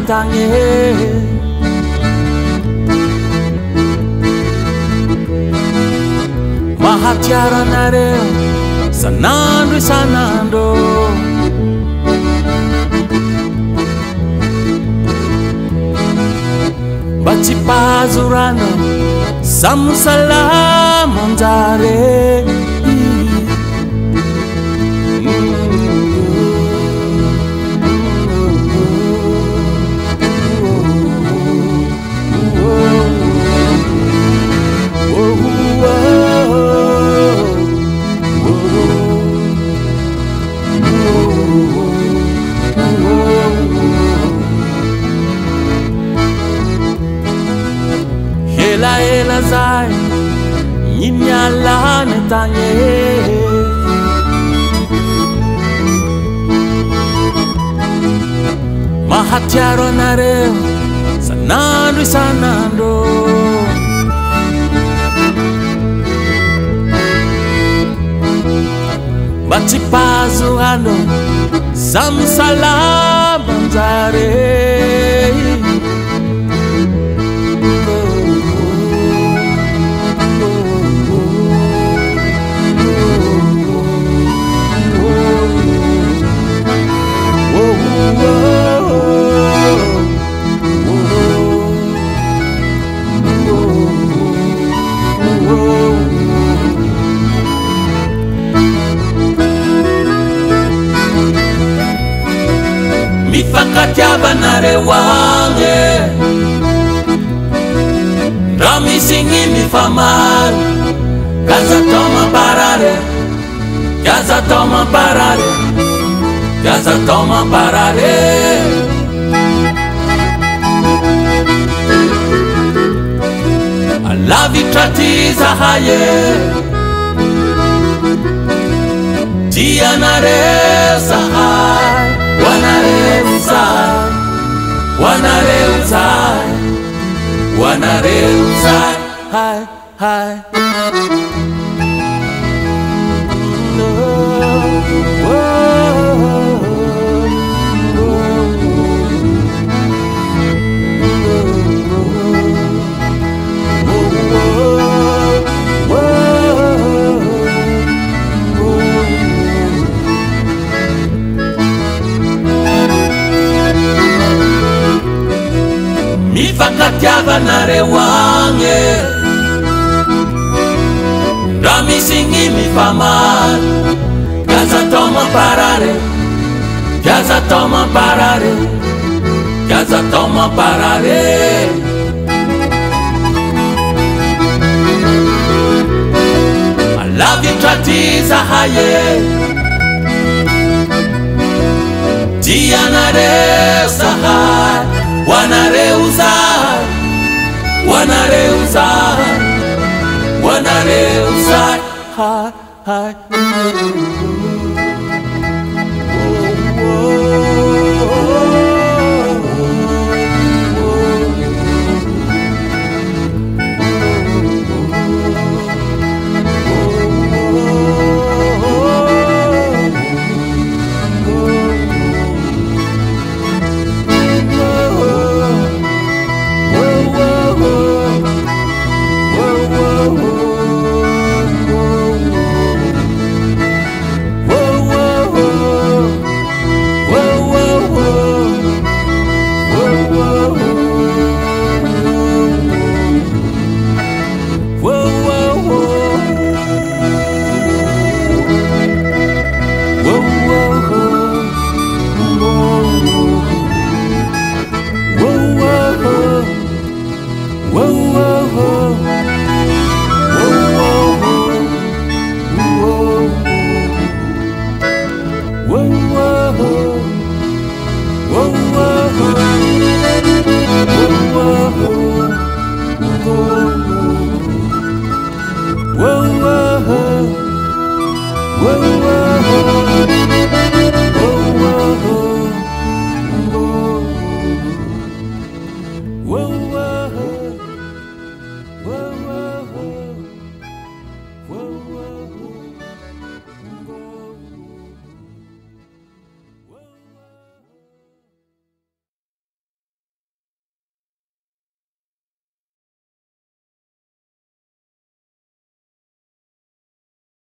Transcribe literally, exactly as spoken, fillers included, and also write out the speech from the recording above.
ntange mahatiara nareo sanandro isanandro mba tsy pahazorana samy salama anjare Ela ela zay nyiny alana tagny mahatiaro anareo sanandro isanandro mba tsy pahazoano samy salama anjare mifankatiavanareo agny ndra misy gny mifamary gaza tao mamparare gaza tao mamparare gaza tao mamparare alavitra ty zahaye tianareo zahay wanareu zai wanareu zai wanareu zai hai hai no mifankatiavanareo agny ndra misy gny mifamary gaza tao mamparare gaza tao mamparare gaza tao mamparare alavitra ty zahaye tianareo zahay wanareu zai wanareu zai wanareu zai hai hai oh, oh.